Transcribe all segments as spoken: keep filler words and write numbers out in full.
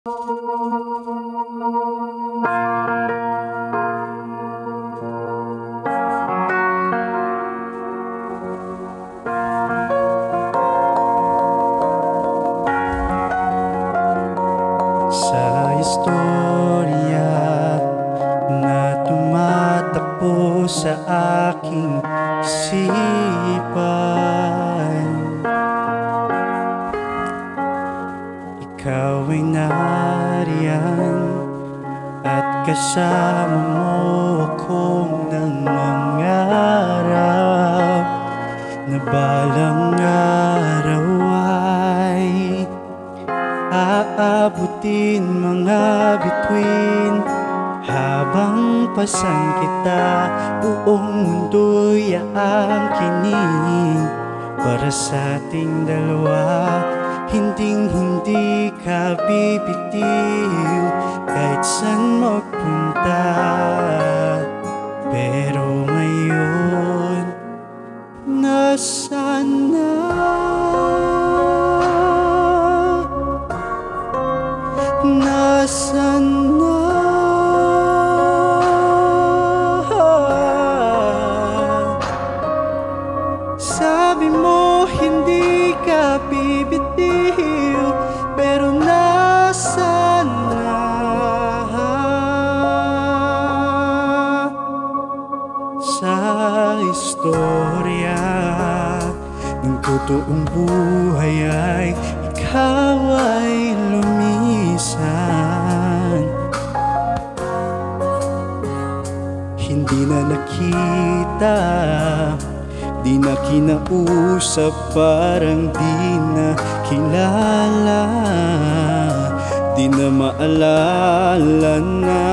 Sa istorya na tumatakbo sa aking isipan, ikaw ay nariyan at kasama mo akong nangangarap na balang araw ay aabutin mga bituin. Habang pasan kita, buong mundo'y aangkinin. Para sa ating dalawa, hinding-hindi ka bibitiw kahit saan magpunta. Pero ngayon, nasaan na? Nasaan na? Sabi mo hindi ka bibitiw, pero nasaan na? Sa istorya ng totoong buhay ay ikaw ay lumisan. Hindi na nakita, di na kinausap, parang di na kilala, di na maalala na.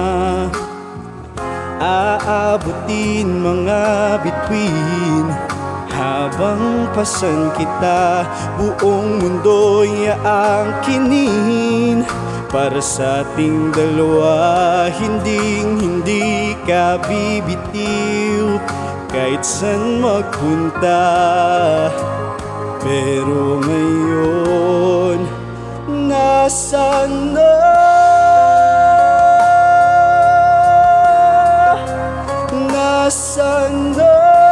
Aabutin mga bituin, habang pasan kita, buong mundo'y aangkinin. Para sa ating dalawa, hinding-hindi ka bibitiw kahit saan magpunta. Pero ngayon, nasaan na? Nasaan na?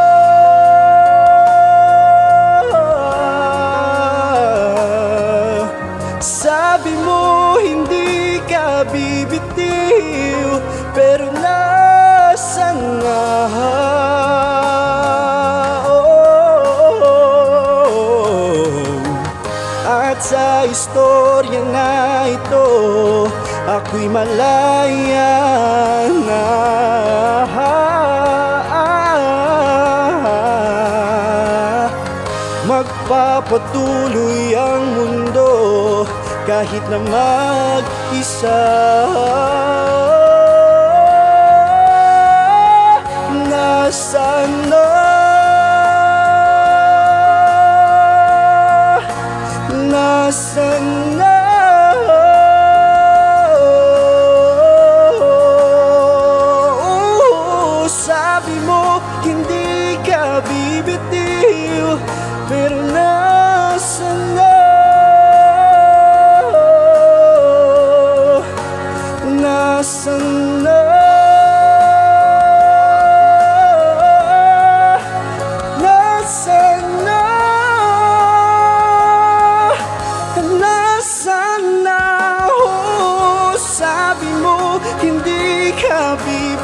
Sabi mo hindi ka bibitiw, pero nasaan na? At sa istorya na ito, ako'y malaya na. Magpapatuloy ang mundo kahit na mag-isa. Nasaan na? Nasaan na? Oh, sabi mo hindi ka bibitiw, pero nasaan na? Nasaan na? Nasaan na? Nasaan na? Oh, sabi mo hindi ka bibitiw.